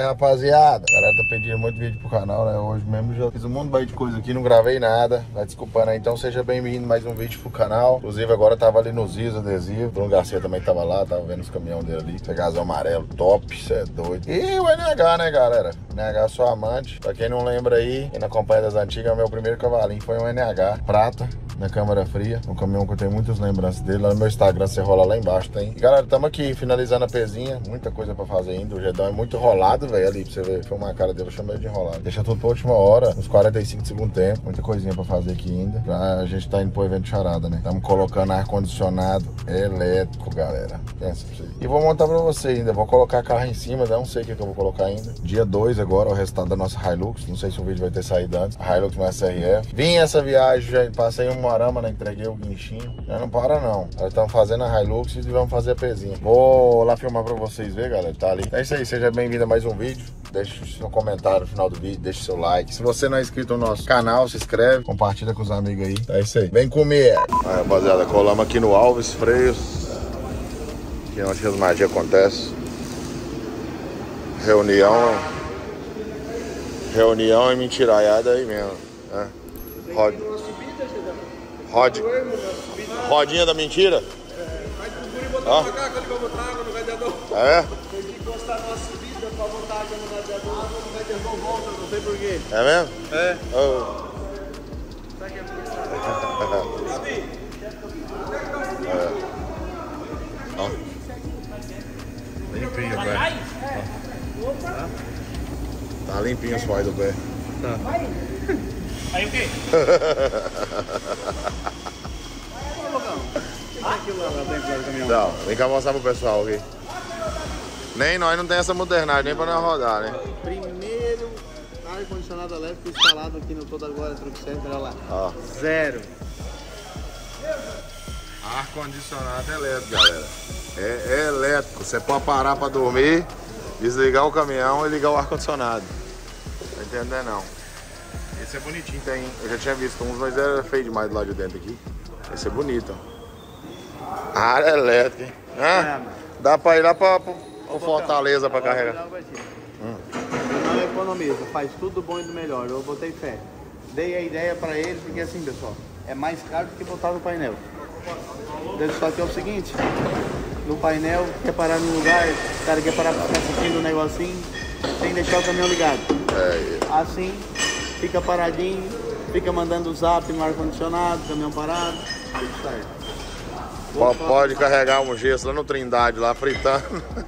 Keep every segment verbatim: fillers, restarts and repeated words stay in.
Aí, rapaziada, a galera tá pedindo muito vídeo pro canal, né? Hoje mesmo já fiz um monte de coisa aqui, não gravei nada. Vai desculpando aí, então seja bem-vindo mais um vídeo pro canal. Inclusive agora eu tava ali nos Is adesivo. O Bruno Garcia também tava lá, tava vendo os caminhões dele ali. Pegazão amarelo, top, cê é doido. E o N H, né, galera? N H sou amante. Pra quem não lembra aí, quem não acompanha das antigas, meu primeiro cavalinho foi um N H prata. Na câmara fria, um caminhão que eu tenho muitas lembranças dele. Lá no meu Instagram, você rola lá embaixo, tem. E galera, tamo aqui finalizando a pezinha. Muita coisa pra fazer ainda. O Gedão é muito enrolado, velho. Ali, pra você ver, filmar a cara dele, eu chamo ele de enrolado. Deixa tudo pra última hora, uns quarenta e cinco de segundo tempo. Muita coisinha pra fazer aqui ainda. Pra gente tá indo pro evento charada, né? Tamo colocando ar-condicionado elétrico, galera. Pensa pra você. E vou montar pra você ainda. Vou colocar carro em cima, não sei o que, que eu vou colocar ainda. Dia dois agora, o resultado da nossa Hilux. Não sei se o vídeo vai ter saído antes. A Hilux no S R F. Vim essa viagem, já passei um Morama, né? Entreguei o guinchinho. Já não para não. Nós estamos fazendo a Hilux e vamos fazer a pezinha. Vou lá filmar pra vocês ver, galera. Tá ali. É isso aí. Seja bem-vindo a mais um vídeo. Deixe o seu comentário no final do vídeo. Deixe o seu like. Se você não é inscrito no nosso canal, se inscreve. Compartilha com os amigos aí. É isso aí. Vem comer. Aí, rapaziada. Colamos aqui no Alves Freios. Aqui é onde as magias acontecem. Reunião. Reunião e mentiraiada aí mesmo. É. Rod... Rod... Rodinha da mentira? É, vai pro guri botar ah. uma caca ali pra botar água no radiador. É? Tem que encostar numa subida pra botar água no radiador, água no radiador volta, não sei porquê. É mesmo? É. Oh. Sabe que é porque Davi, é. Ó. Limpinho o pé. Ó. Tá limpinho os pais do pé. Tá. Aí o quê? Não, vem cá mostrar pro pessoal aqui. Nem nós não tem essa modernidade, nem pra nós rodar, né? Primeiro ar-condicionado elétrico instalado aqui no Todo Agora Truck Center, olha lá. Ó. Zero. Ar-condicionado elétrico, galera. É, é elétrico. Você pode parar pra dormir, desligar o caminhão e ligar o ar-condicionado. Não tá entendendo não. Esse é bonitinho, tem. Eu já tinha visto uns, mas era feio demais do lado de dentro aqui. Esse é bonito, ó. Área elétrica, hein? Ah, é, dá pra ir lá pra, pra, pra Fortaleza pra carregar. Hum. Não economiza, faz tudo bom e do melhor. Eu botei fé. Dei a ideia pra ele, porque assim, pessoal, é mais caro do que botar no painel. Só que é o seguinte, no painel, quer parar no lugar, o cara quer parar pra ficar assistindo o negocinho, tem que deixar o caminhão ligado. É. Assim, fica paradinho, fica mandando o zap no ar-condicionado, caminhão parado, tudo certo. Pode, pode carregar um gesso lá no Trindade, lá fritando.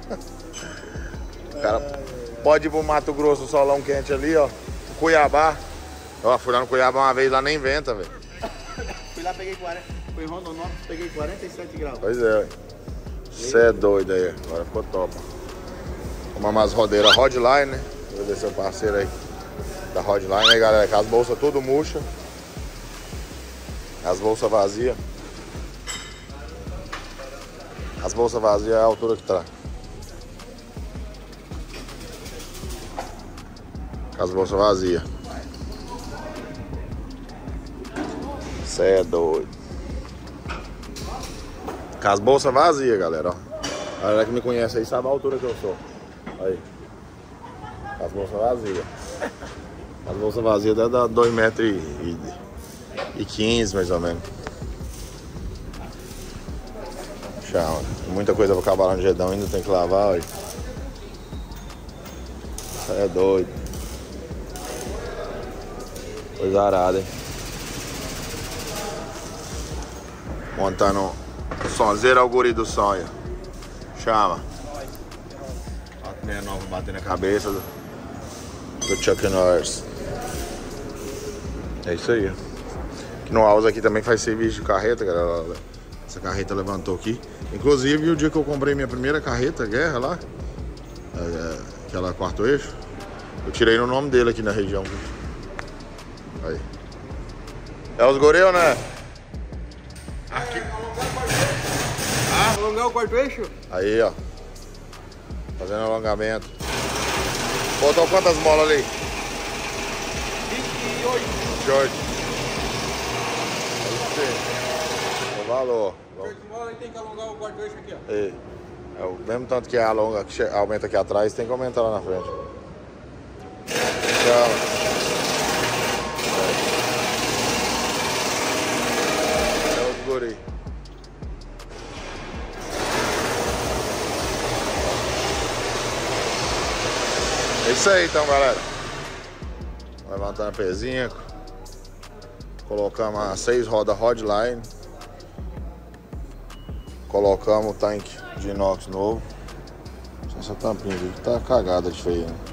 O cara pode ir pro Mato Grosso, o solão quente ali, ó. Cuiabá. Ó, fui lá no Cuiabá uma vez, lá nem venta, velho. Fui lá, peguei quarenta. Fui em Rondonópolis, peguei quarenta e sete graus. Pois é. Você é doido aí. Agora ficou top. Uma umas rodeiras Rodline, né? Vou ver seu parceiro aí. Da Rodline aí, galera. Com as bolsas tudo murcha. As bolsas vazias. As bolsas vazias é a altura que tá. As bolsas vazias. Cê é doido. Com as bolsas vazias, galera. Ó. A galera que me conhece aí sabe a altura que eu sou. Aí. As bolsas vazias. As bolsas vazias dá dois metros e quinze mais ou menos. Tchau. Muita coisa pra acabar lá no Gedão, ainda tem que lavar, olha. É doido. Coisa arada, hein? Montando o sonzeiro ao guri do sonho. Chama. quatro sessenta e nove batendo na cabeça do, do Chuck Norris. É isso aí. Aqui no Alves aqui também faz serviço de carreta, galera. Essa carreta levantou aqui. Inclusive o dia que eu comprei minha primeira carreta guerra lá, é, aquela quarto eixo, eu tirei no nome dele aqui na região. Aí. É os goreu, né? Aqui. Ah, alongar o quarto eixo? Aí, ó. Fazendo alongamento. Botou quantas molas ali? vinte e oito. vinte e oito. O valor. Tem que alongar o quarto eixo aqui, ó. É, é o mesmo tanto que alonga, que aumenta aqui atrás, tem que aumentar lá na frente. Chama. É os guri. É isso aí então, galera. Levantando a pezinha. Colocamos as seis rodas Rodline. Colocamos o tanque de inox novo. Essa tampinha aqui tá cagada de feio, né?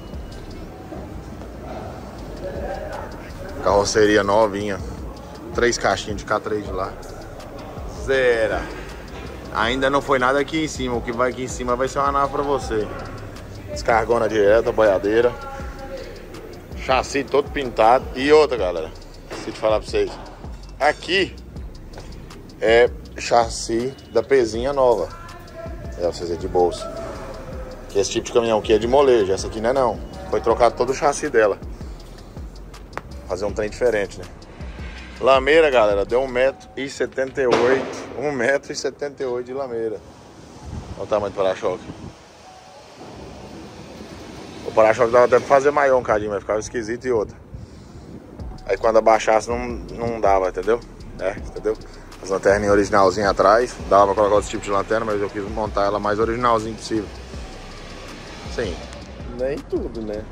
Carroceria novinha. Três caixinhas de K três de lá. Zero. Ainda não foi nada aqui em cima. O que vai aqui em cima vai ser uma nave pra você. Descargona direta, boiadeira. Chassi todo pintado. E outra, galera, se te falar pra vocês, aqui é chassi da pezinha nova. É, vocês é de bolsa. Que esse tipo de caminhão aqui é de molejo. Essa aqui não é não. Foi trocado todo o chassi dela. Fazer um trem diferente, né? Lameira, galera, deu um metro e setenta e oito. um metro e setenta e oito de lameira. Olha o tamanho do para-choque. O para-choque dava até pra fazer maior um cadinho, mas ficava esquisito e outra. Aí quando abaixasse não, não dava, entendeu? É, entendeu? As lanterninhas originalzinhas atrás. Dava pra colocar outro tipo de lanterna, mas eu quis montar ela mais originalzinho possível. Sim. Nem tudo, né?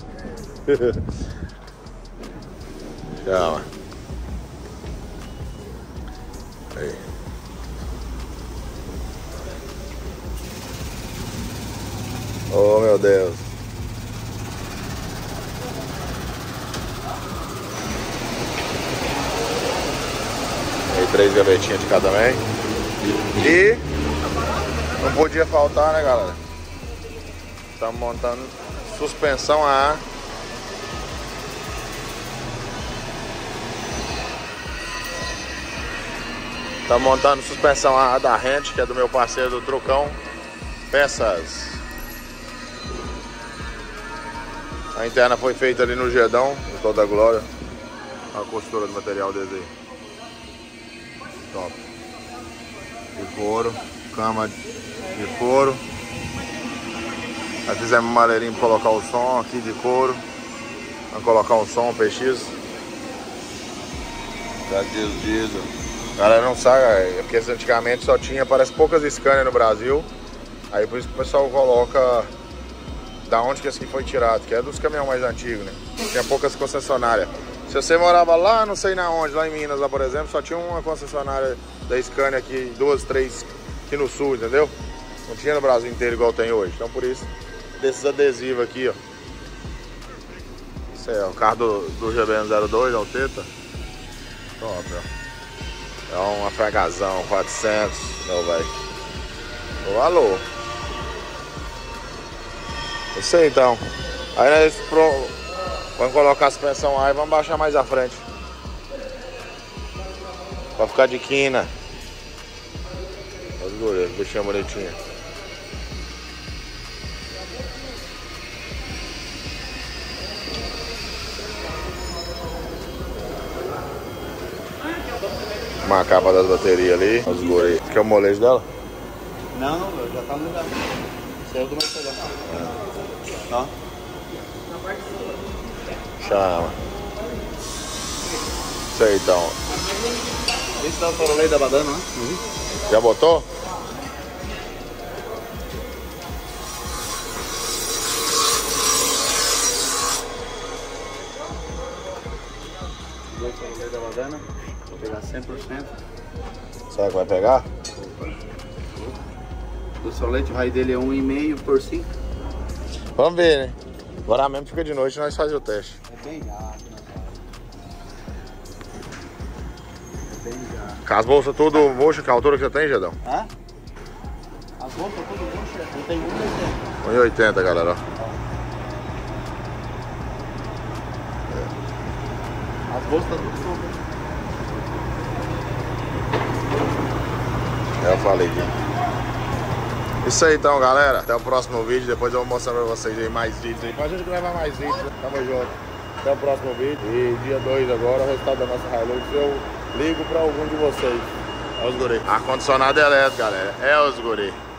Calma. Aí. Oh, meu Deus. Aí três gavetinhas de cada também. E não podia faltar, né, galera? Estamos montando suspensão a ar. Estamos montando suspensão a ar da Rent, que é do meu parceiro do Trucão. Peças. A interna foi feita ali no Gedão, no Toda Glória. A costura do material dele aí. Top. De couro, cama de couro. Aí fizemos um maleirinho para colocar o som aqui de couro. Vamos colocar um som, P X. Já diz diesel. Galera, não sabe, é porque antigamente só tinha, parece poucas Scania no Brasil. Aí por isso que o pessoal coloca da onde que esse aqui foi tirado, que é dos caminhões mais antigos, né? Tinha poucas concessionárias. Se você morava lá, não sei na onde, lá em Minas, lá por exemplo, só tinha uma concessionária da Scania aqui, duas, três aqui no sul, entendeu? Não tinha no Brasil inteiro igual tem hoje. Então por isso, desses adesivos aqui, ó. Isso aí, ó, o carro do, do G B N zero dois, ó, o Teta. Top, ó. É uma fragazão, quatrocentos, meu velho. O alô. Isso aí, então. Aí nós pro... vamos colocar a suspensão aí e vamos baixar mais à frente. Pra ficar de quina. Olha os goleiros, bichinha bonitinha. Uma capa das baterias ali. Olha os goleiros. Esse aqui é o molejo dela? Não, não, já tá no lugar. Saiu do Mercedes. É. Ó. Chama. Isso aí, então. Esse dá o farolei da badana, né? Uhum. Já botou? Dois farolei da badana. Vou pegar cem por cento. Será que vai pegar? O solete, o raio dele é um e meio por cinco. Vamos ver, né? Agora mesmo fica de noite e nós fazemos o teste. É bem rápido, né? É bem rápido. Com as bolsas tudo murcha, que a altura que você tem, Gedão? Hã? As bolsas tudo murcha, eu tenho um e oitenta. um e oitenta, galera, ó. As bolsas tá tudo soltas. Eu falei aqui. Isso aí então, galera. Até o próximo vídeo. Depois eu vou mostrar pra vocês aí mais vídeos aí. Pra gente gravar mais vídeos, né? Tamo junto. Até o próximo vídeo. E dia dois agora, o resultado da nossa Hilux, eu ligo pra algum de vocês. É os guri. Ar-condicionado elétrico, galera. É os guri.